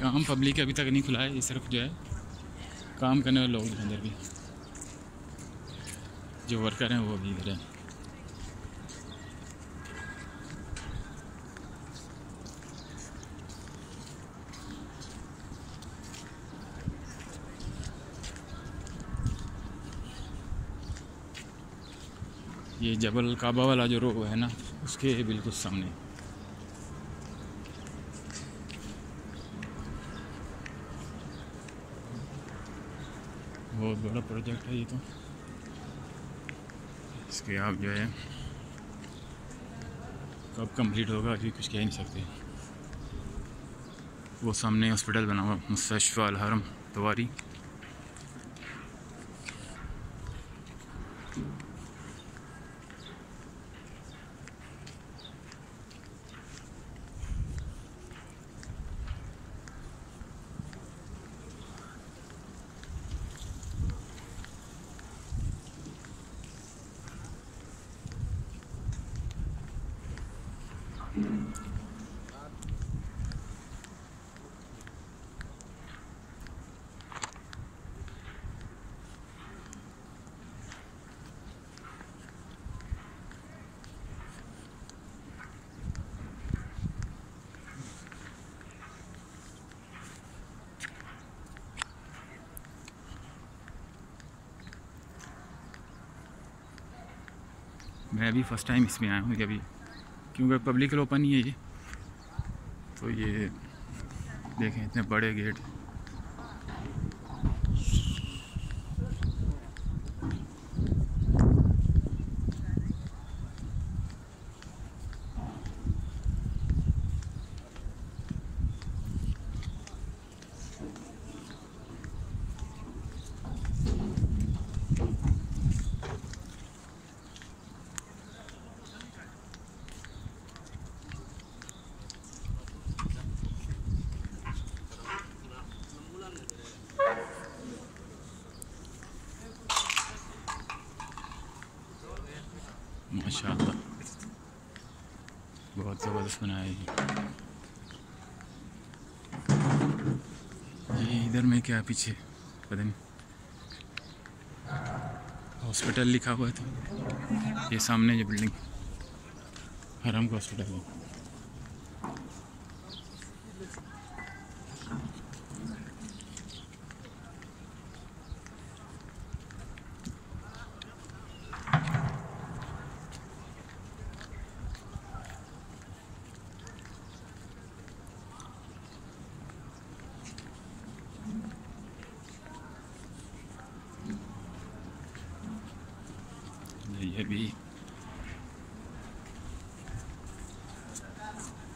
आम पब्लिक अभी तक नहीं खुला है, ये सिर्फ जो है काम करने वाले लोग हैं अंदर भी, जो वर्कर हैं वो भी इधर हैं। ये जबल काबा वाला जो रोड है ना, उसके बिल्कुल सामने। बहुत बड़ा प्रोजेक्ट है ये तो, इसके आप जो है कब कंप्लीट होगा अभी कुछ कह नहीं सकते। वो सामने हॉस्पिटल बना हुआ, मुस्तशफ़ा अल हरम तवारी। मैं अभी फ़र्स्ट टाइम इसमें आया हूँ अभी, क्योंकि पब्लिक ओपन ही है ये। तो ये देखें इतने बड़े गेट। माशाअल्लाह बहुत ज़बरदस्त बनाया है ये। इधर में क्या पीछे पता नहीं हॉस्पिटल लिखा हुआ है, तो ये सामने जो बिल्डिंग हरम का हॉस्पिटल है। ये भी